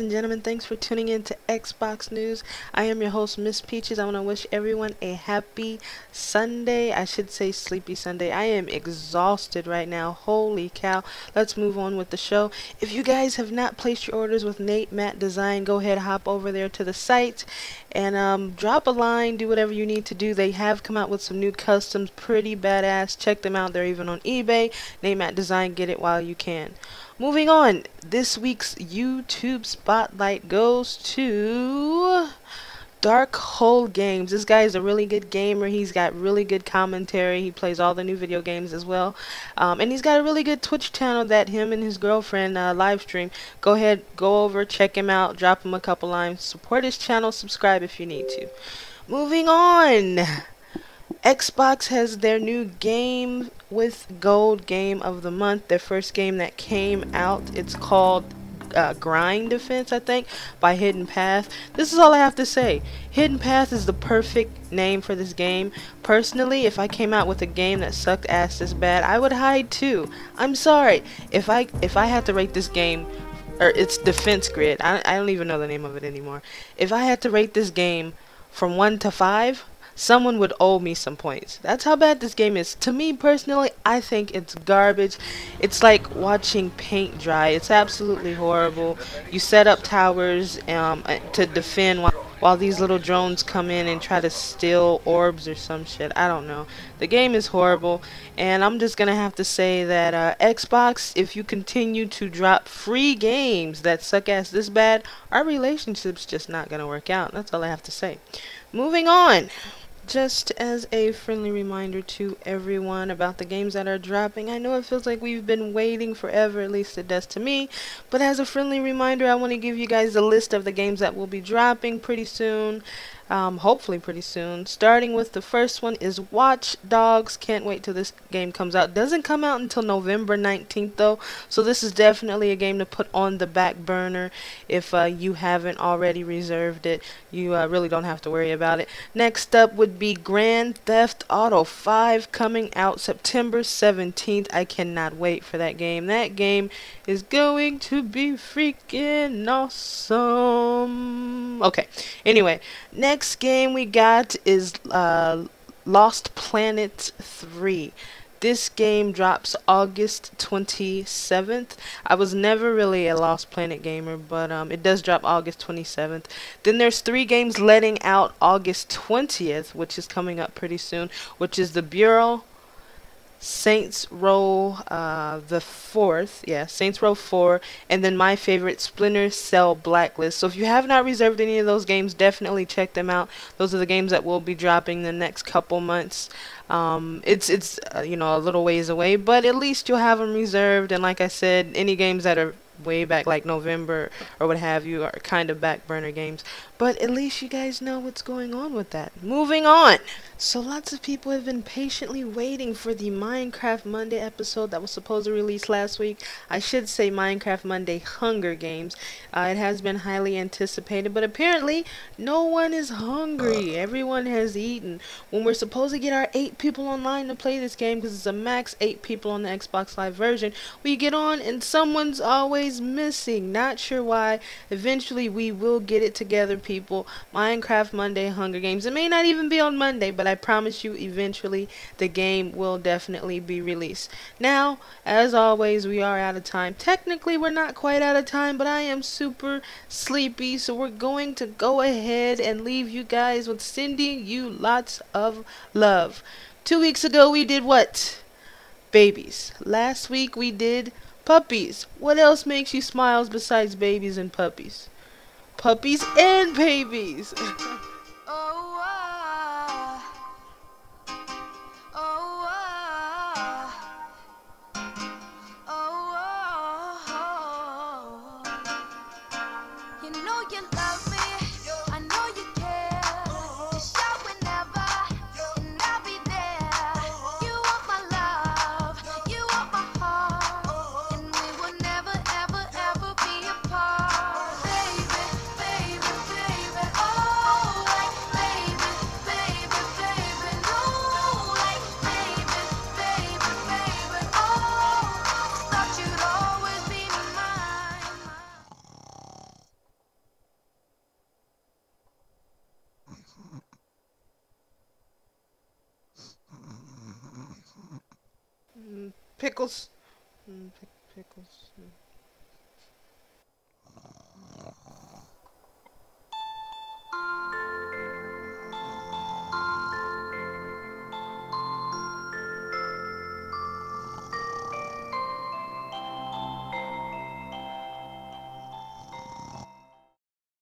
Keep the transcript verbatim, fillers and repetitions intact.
and gentlemen, thanks for tuning in to Xbox News. I am your host, Miss Peaches. I want to wish everyone a happy Sunday. I should say sleepy Sunday. I am exhausted right now. Holy cow. Let's move on with the show. If you guys have not placed your orders with Nate Matt Design, go ahead, hop over there to the site and um, drop a line, do whatever you need to do. They have come out with some new customs, pretty badass. Check them out. They're even on eBay. Nate Matt Design, get it while you can. Moving on, this week's YouTube spotlight goes to Dark Hole Games. This guy is a really good gamer. He's got really good commentary. He plays all the new video games as well. Um, and he's got a really good Twitch channel that him and his girlfriend uh, live stream. Go ahead, go over, check him out, drop him a couple lines, support his channel, subscribe if you need to. Moving on. Xbox has their new game with gold game of the month. Their first game that came out, it's called uh, Grind Defense, I think, by Hidden Path. This is all I have to say. Hidden Path is the perfect name for this game. Personally, if I came out with a game that sucked ass this bad, I would hide too. I'm sorry. If I if I had to rate this game, or it's Defense Grid, I, I don't even know the name of it anymore. If I had to rate this game from one to five, someone would owe me some points. That's how bad this game is. To me personally, I think it's garbage. It's like watching paint dry. It's absolutely horrible. You set up towers um, to defend while, while these little drones come in and try to steal orbs or some shit. I don't know. The game is horrible, and I'm just gonna have to say that uh, Xbox, if you continue to drop free games that suck ass this bad, our relationship's just not gonna work out. That's all I have to say. Moving on. Just as a friendly reminder to everyone about the games that are dropping, I know it feels like we've been waiting forever, at least it does to me, but as a friendly reminder, I want to give you guys a list of the games that will be dropping pretty soon. Um, hopefully pretty soon. Starting with the first one is Watch Dogs. Can't wait till this game comes out. Doesn't come out until November nineteenth though, so this is definitely a game to put on the back burner if uh, you haven't already reserved it. You uh, really don't have to worry about it. Next up would be Grand Theft Auto five, coming out September seventeenth. I cannot wait for that game. That game is going to be freaking awesome. Okay, anyway, next Next game we got is uh, Lost Planet three. This game drops August twenty-seventh. I was never really a Lost Planet gamer, but um, it does drop August twenty-seventh. Then there's three games letting out August twentieth, which is coming up pretty soon, which is The Bureau, Saints Row uh, the fourth, yeah, Saints Row four, and then my favorite, Splinter Cell Blacklist. So if you have not reserved any of those games, definitely check them out. Those are the games that will be dropping the next couple months. Um, it's it's uh, you know, a little ways away, but at least you'll have them reserved. And like I said, any games that are way back like November or what have you are kind of back burner games, but at least you guys know what's going on with that. Moving on. So lots of people have been patiently waiting for the Minecraft Monday episode that was supposed to release last week. I should say Minecraft Monday Hunger Games. Uh, it has been highly anticipated, but apparently no one is hungry. Everyone has eaten. When we're supposed to get our eight people online to play this game, because it's a max eight people on the Xbox Live version, we get on and someone's always missing. Not sure why. Eventually we will get it together, people. Minecraft Monday Hunger Games. It may not even be on Monday, but I promise you eventually the game will definitely be released. Now, as always, we are out of time. Technically we're not quite out of time, but I am super sleepy, so we're going to go ahead and leave you guys with sending you lots of love. Two weeks ago we did what? Babies. Last week we did puppies. What else makes you smiles besides babies and puppies? Puppies and babies. Oh, ah. Oh, ah. Oh, ah. You know you love me. I know you care. Just shout whenever, and I'll be there. You want my love, you want my heart, and we will never, ever, ever be apart. Baby, baby, baby, oh. Pickles. Mm, pick, pickles. Mm.